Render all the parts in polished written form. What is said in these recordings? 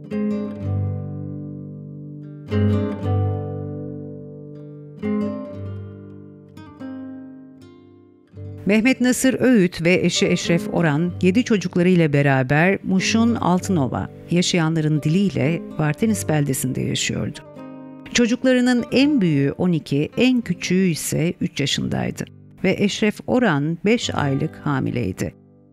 Mehmet Nasır Öğüt ve eşi Eşref Oran 7 çocuklarıyla beraber Muş'un Altınova, yaşayanların diliyle Vartenis beldesinde yaşıyordu. Çocuklarının en büyüğü 12, en küçüğü ise 3 yaşındaydı ve Eşref Oran 5 aylık hamileydi.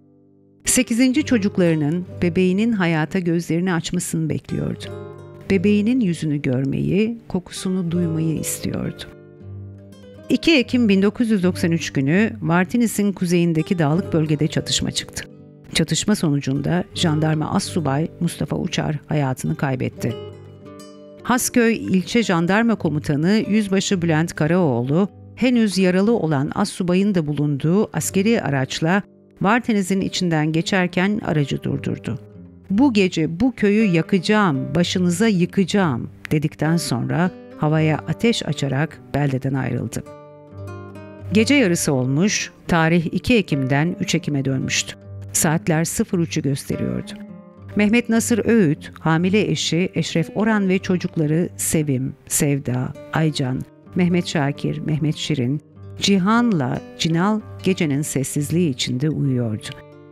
8. çocuklarının bebeğinin hayata gözlerini açmasını bekliyordu. Bebeğinin yüzünü görmeyi, kokusunu duymayı istiyordu. 2 Ekim 1993 günü Vartenis'in kuzeyindeki dağlık bölgede çatışma çıktı. Çatışma sonucunda jandarma assubay Mustafa Uçar hayatını kaybetti. Hasköy İlçe Jandarma Komutanı Yüzbaşı Bülent Karaoğlu, henüz yaralı olan assubayın da bulunduğu askeri araçla Vartenis'in içinden geçerken aracı durdurdu. "Bu gece bu köyü yakacağım, başınıza yıkacağım" dedikten sonra havaya ateş açarak beldeden ayrıldı. Gece yarısı olmuş, tarih 2 Ekim'den 3 Ekim'e dönmüştü. Saatler 03'ü gösteriyordu. Mehmet Nasır Öğüt, hamile eşi Eşref Oran ve çocukları Sevim, Sevda, Aycan, Mehmet Şakir, Mehmet Şirin, Cihan'la Cinal gecenin sessizliği içinde uyuyordu.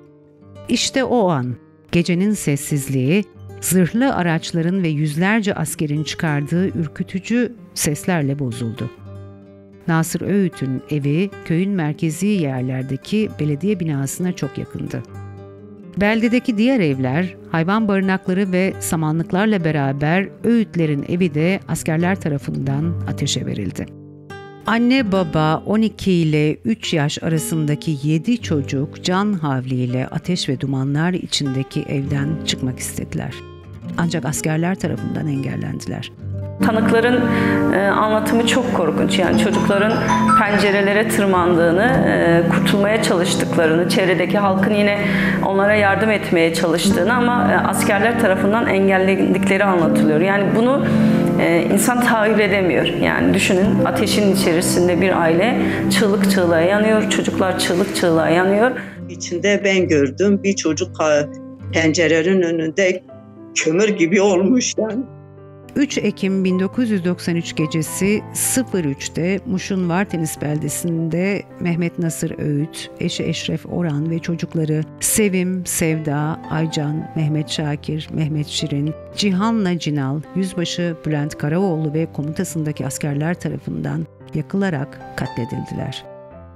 İşte o an, gecenin sessizliği, zırhlı araçların ve yüzlerce askerin çıkardığı ürkütücü seslerle bozuldu. Nasır Öğüt'ün evi köyün merkezi yerlerdeki belediye binasına çok yakındı. Beldedeki diğer evler, hayvan barınakları ve samanlıklarla beraber Öğütlerin evi de askerler tarafından ateşe verildi. Anne baba 12 ile 3 yaş arasındaki 7 çocuk can havliyle ateş ve dumanlar içindeki evden çıkmak istediler. Ancak askerler tarafından engellendiler. Tanıkların anlatımı çok korkunç. Yani çocukların pencerelere tırmandığını, kurtulmaya çalıştıklarını, çevredeki halkın yine onlara yardım etmeye çalıştığını ama askerler tarafından engellendikleri anlatılıyor. Yani bunu insan tahayyül edemiyor. Yani düşünün, ateşin içerisinde bir aile çığlık çığlığa yanıyor, çocuklar çığlık çığlığa yanıyor. İçinde ben gördüm, bir çocuk pencerenin önünde kömür gibi olmuş yani. 3 Ekim 1993 gecesi 03'te Muş'un Vartenis beldesinde Mehmet Nasır Öğüt, eşi Eşref Oran ve çocukları Sevim, Sevda, Aycan, Mehmet Şakir, Mehmet Şirin, Cihan'la Cinal, Yüzbaşı Bülent Karaoğlu ve komutasındaki askerler tarafından yakılarak katledildiler.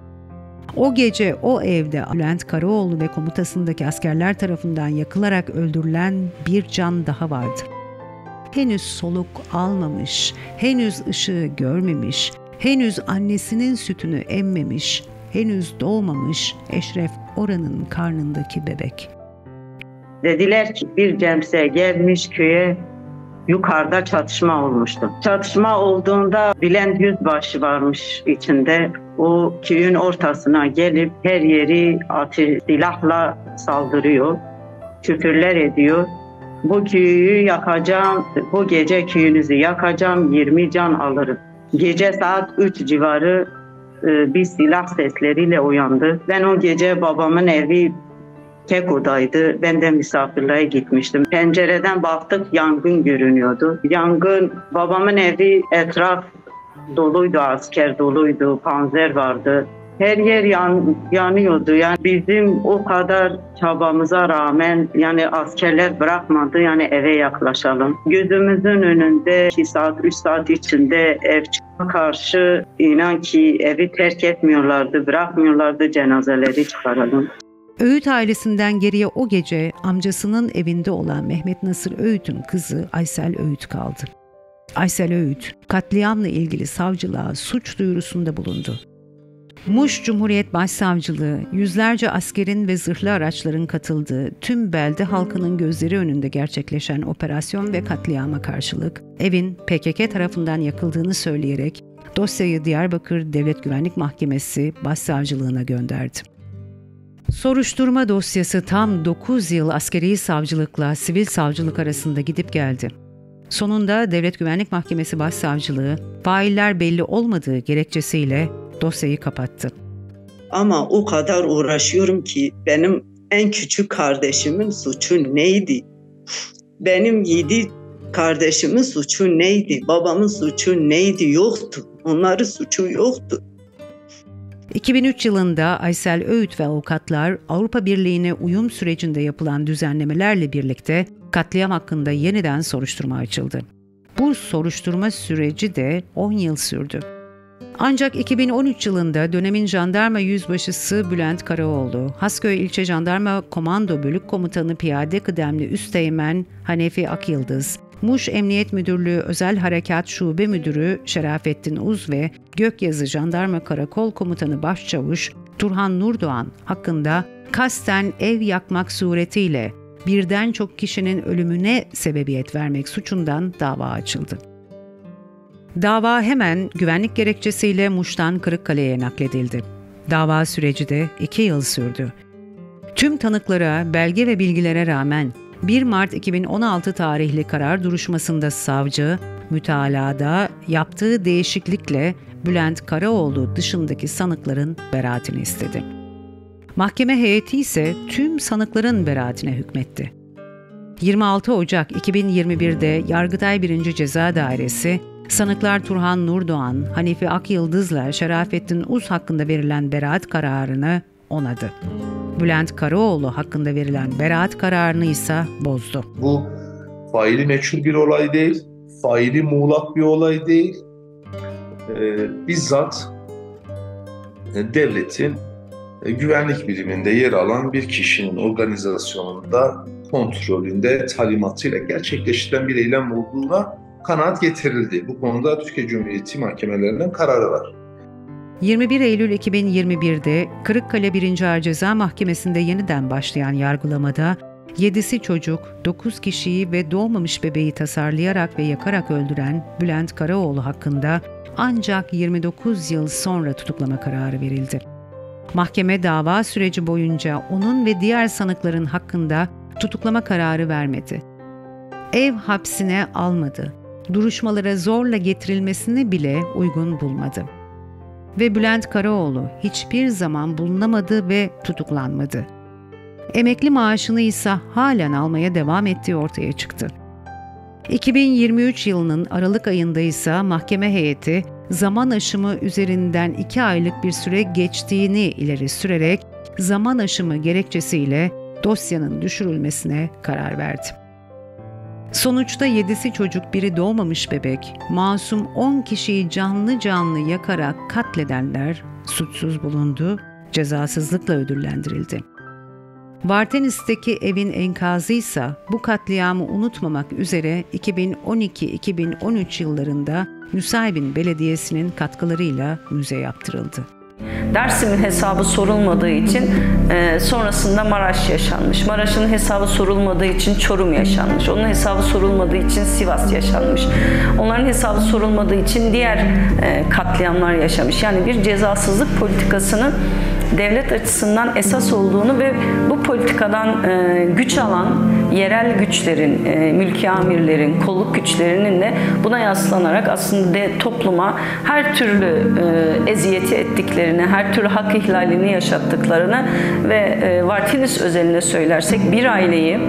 O gece o evde Bülent Karaoğlu ve komutasındaki askerler tarafından yakılarak öldürülen bir can daha vardı. Henüz soluk almamış, henüz ışığı görmemiş, henüz annesinin sütünü emmemiş, henüz doğmamış Eşref Oran'ın karnındaki bebek. Dediler ki bir cemse gelmiş köye, yukarıda çatışma olmuştu. Çatışma olduğunda Bülent Yüzbaşı varmış içinde. O köyün ortasına gelip her yeri silahla saldırıyor, küfürler ediyor. Bu köyü yakacağım, bu gece köyünüzü yakacağım, 20 can alırım. Gece saat 3 civarı bir silah sesleriyle uyandı. Ben o gece babamın evi tek odaydı. Ben de misafirliğe gitmiştim. Pencereden baktık, yangın görünüyordu. Yangın, babamın evi etraf doluydu, asker doluydu, panzer vardı. Her yer yanıyordu. Yani bizim o kadar çabamıza rağmen yani askerler bırakmadı yani eve yaklaşalım. Gözümüzün önünde 2 saat, 3 saat içinde ev karşı inan ki evi terk etmiyorlardı, bırakmıyorlardı cenazeleri çıkaralım. Öğüt ailesinden geriye o gece amcasının evinde olan Mehmet Nasır Öğüt'ün kızı Aysel Öğüt kaldı. Aysel Öğüt, katliamla ilgili savcılığa suç duyurusunda bulundu. Muş Cumhuriyet Başsavcılığı, yüzlerce askerin ve zırhlı araçların katıldığı tüm belde halkının gözleri önünde gerçekleşen operasyon ve katliama karşılık, evin PKK tarafından yakıldığını söyleyerek dosyayı Diyarbakır Devlet Güvenlik Mahkemesi Başsavcılığına gönderdi. Soruşturma dosyası tam 9 yıl askeri savcılıkla sivil savcılık arasında gidip geldi. Sonunda Devlet Güvenlik Mahkemesi Başsavcılığı, failler belli olmadığı gerekçesiyle dosyayı kapattı. Ama o kadar uğraşıyorum ki benim en küçük kardeşimin suçu neydi? Benim 7 kardeşimin suçu neydi? Babamın suçu neydi? Yoktu. Onların suçu yoktu. 2003 yılında Aysel Öğüt ve avukatlar Avrupa Birliği'ne uyum sürecinde yapılan düzenlemelerle birlikte katliam hakkında yeniden soruşturma açıldı. Bu soruşturma süreci de 10 yıl sürdü. Ancak 2013 yılında dönemin jandarma yüzbaşısı Bülent Karaoğlu, Hasköy İlçe Jandarma Komando Bölük Komutanı Piyade Kıdemli Üsteğmen Hanefi Akyıldız, Muş Emniyet Müdürlüğü Özel Harekat Şube Müdürü Şerafettin Uz ve Gökyazı Jandarma Karakol Komutanı Başçavuş Turhan Nurdoğan hakkında kasten ev yakmak suretiyle birden çok kişinin ölümüne sebebiyet vermek suçundan dava açıldı. Dava hemen güvenlik gerekçesiyle Muş'tan Kırıkkale'ye nakledildi. Dava süreci de 2 yıl sürdü. Tüm tanıklara, belge ve bilgilere rağmen 1 Mart 2016 tarihli karar duruşmasında savcı, mütalada yaptığı değişiklikle Bülent Karaoğlu dışındaki sanıkların beraatini istedi. Mahkeme heyeti ise tüm sanıkların beraatine hükmetti. 26 Ocak 2021'de Yargıtay 1. Ceza Dairesi, sanıklar Turhan Nurdoğan, Hanefi Akyıldız'la Şerafettin Uz hakkında verilen beraat kararını onadı. Bülent Karaoğlu hakkında verilen beraat kararını ise bozdu. Bu faili meçhul bir olay değil, faili muğlak bir olay değil. Bizzat devletin güvenlik biriminde yer alan bir kişinin organizasyonunda, kontrolünde, talimatıyla gerçekleştirilen bir eylem olduğuna kanaat getirildi. Bu konuda Türkiye Cumhuriyeti mahkemelerinden kararı var. 21 Eylül 2021'de Kırıkkale 1. Ağır Ceza Mahkemesi'nde yeniden başlayan yargılamada 7'si çocuk, 9 kişiyi ve doğmamış bebeği tasarlayarak ve yakarak öldüren Bülent Karaoğlu hakkında ancak 29 yıl sonra tutuklama kararı verildi. Mahkeme dava süreci boyunca onun ve diğer sanıkların hakkında tutuklama kararı vermedi. Ev hapsine almadı. Duruşmalara zorla getirilmesini bile uygun bulmadı. Ve Bülent Karaoğlu hiçbir zaman bulunamadı ve tutuklanmadı. Emekli maaşını ise halen almaya devam ettiği ortaya çıktı. 2023 yılının Aralık ayında ise mahkeme heyeti zaman aşımı üzerinden 2 aylık bir süre geçtiğini ileri sürerek zaman aşımı gerekçesiyle dosyanın düşürülmesine karar verdi. Sonuçta 7'si çocuk, biri doğmamış bebek, masum 10 kişiyi canlı canlı yakarak katledenler suçsuz bulundu, cezasızlıkla ödüllendirildi. Vartenis'teki evin enkazı ise bu katliamı unutmamak üzere 2012-2013 yıllarında Nusaybin Belediyesi'nin katkılarıyla müze yaptırıldı. Dersim'in hesabı sorulmadığı için sonrasında Maraş yaşanmış. Maraş'ın hesabı sorulmadığı için Çorum yaşanmış. Onun hesabı sorulmadığı için Sivas yaşanmış. Onların hesabı sorulmadığı için diğer katliamlar yaşamış. Yani bir cezasızlık politikasının devlet açısından esas olduğunu ve bu politikadan güç alan yerel güçlerin, mülki amirlerin, kolluk güçlerinin de buna yaslanarak aslında topluma her türlü eziyeti ettiklerini, her türlü hak ihlalini yaşattıklarını ve Vartenis özelinde söylersek bir aileyi,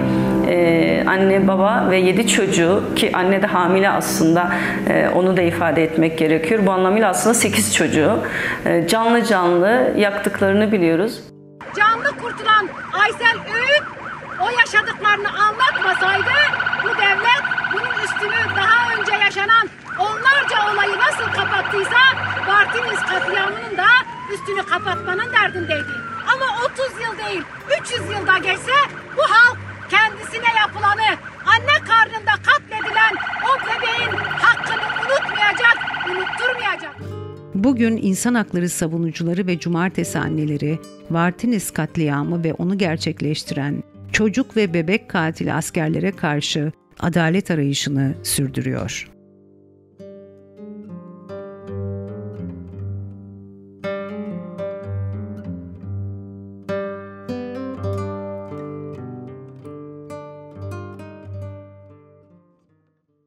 anne, baba ve 7 çocuğu, ki anne de hamile aslında, onu da ifade etmek gerekiyor. Bu anlamıyla aslında 8 çocuğu canlı canlı yaktıklarını biliyoruz. Canlı kurtulan Aysel Öğüt o yaşadıklarını anlatmasaydı bu devlet bunun üstünü daha önce yaşanan onlarca olayı nasıl kapattıysa Vartenis katliamının da üstünü kapatmanın derdindeydi. Ama 30 yıl değil 300 yılda geçse bu halk kendisine yapılanı, anne karnında katledilen o bebeğin hakkını unutmayacak, unutturmayacak. Bugün insan hakları savunucuları ve cumartesi anneleri Vartenis katliamı ve onu gerçekleştiren çocuk ve bebek katili askerlere karşı adalet arayışını sürdürüyor.